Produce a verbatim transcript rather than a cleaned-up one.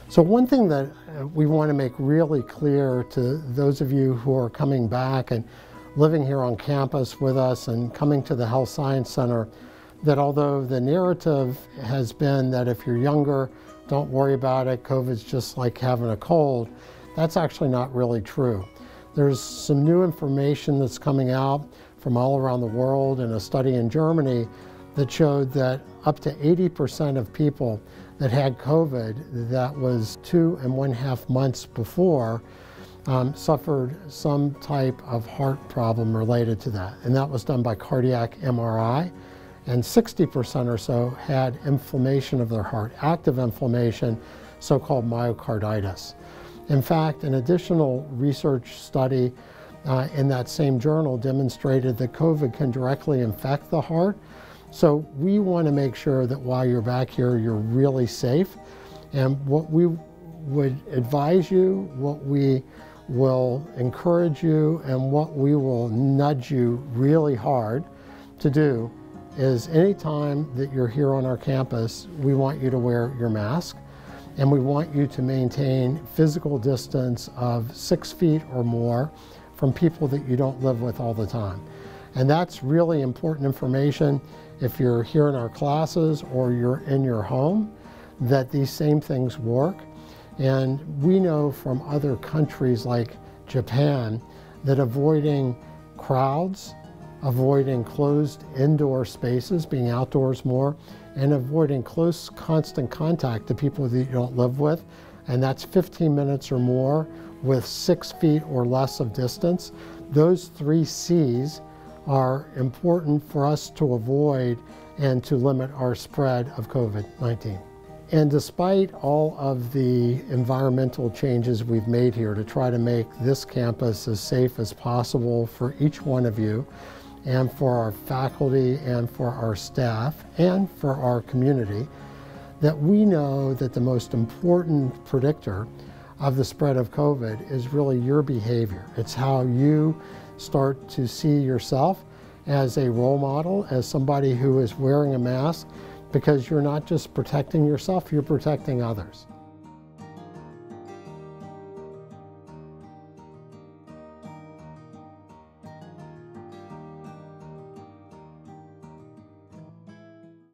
So one thing that we want to make really clear to those of you who are coming back and living here on campus with us and coming to the Health Science Center, that although the narrative has been that if you're younger, don't worry about it, COVID's just like having a cold, that's actually not really true. There's some new information that's coming out from all around the world in a study in Germany that showed that up to eighty percent of people that had COVID that was two and one half months before um, suffered some type of heart problem related to that. And that was done by cardiac M R I. And sixty percent or so had inflammation of their heart, active inflammation, so-called myocarditis. In fact, an additional research study uh, in that same journal demonstrated that COVID can directly infect the heart. So we want to make sure that while you're back here, you're really safe. And what we would advise you, what we will encourage you, and what we will nudge you really hard to do is anytime that you're here on our campus, we want you to wear your mask, and we want you to maintain physical distance of six feet or more from people that you don't live with all the time. And that's really important information if you're here in our classes or you're in your home, that these same things work. And we know from other countries like Japan that avoiding crowds, avoiding closed indoor spaces, being outdoors more, and avoiding close constant contact to people that you don't live with, and that's fifteen minutes or more with six feet or less of distance. Those three C's are important for us to avoid and to limit our spread of COVID nineteen. And despite all of the environmental changes we've made here to try to make this campus as safe as possible for each one of you, and for our faculty and for our staff and for our community, that we know that the most important predictor of the spread of COVID is really your behavior. It's how you start to see yourself as a role model, as somebody who is wearing a mask, because you're not just protecting yourself, you're protecting others.